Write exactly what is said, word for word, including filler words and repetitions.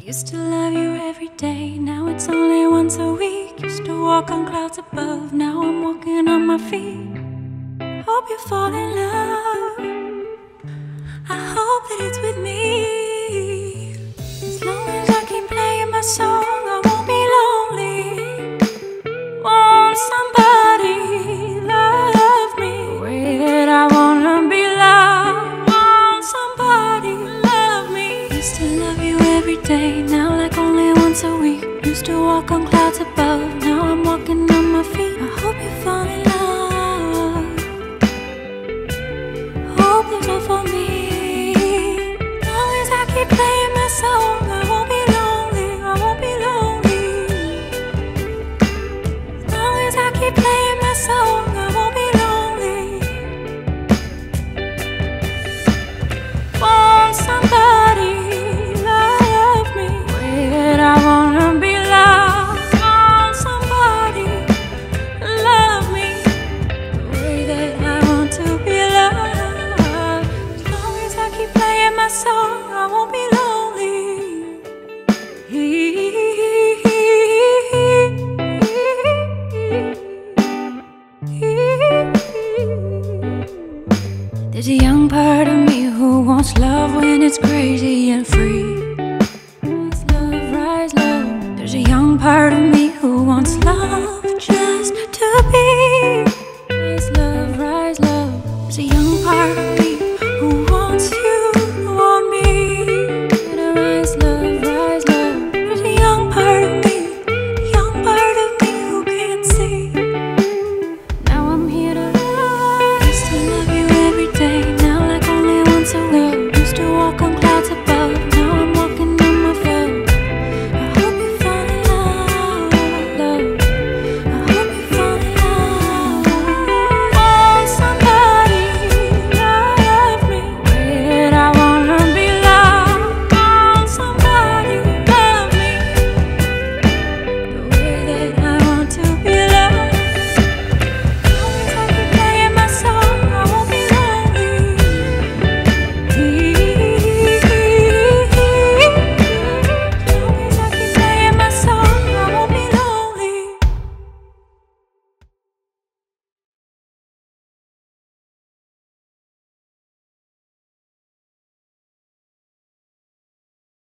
Used to love you every day, now it's only once a week. Used to walk on clouds above, now I'm walking on my feet. Hope you fall in love, I hope that it's with me. As long as I keep playing my song, I won't be lonely. Won't somebody love me the way that I wanna be loved? Won't somebody love me? Used to love you every day, now like only once a week. Used to walk on clouds above, now I'm walking on my feet. I hope you fall in love, hope there's love for me. As long as I keep playing my song, I won't be lonely, I won't be lonely. As long as I keep playing my song, I won't be lonely. Won't somebody love me the way that I wanna be loved? Won't somebody love me the way that I want to be loved? As long as I keep playing my song, I won't be lonely. There's a young part of me who wants love when it's crazy and free. Rise love, rise love. There's a young part of me who wants love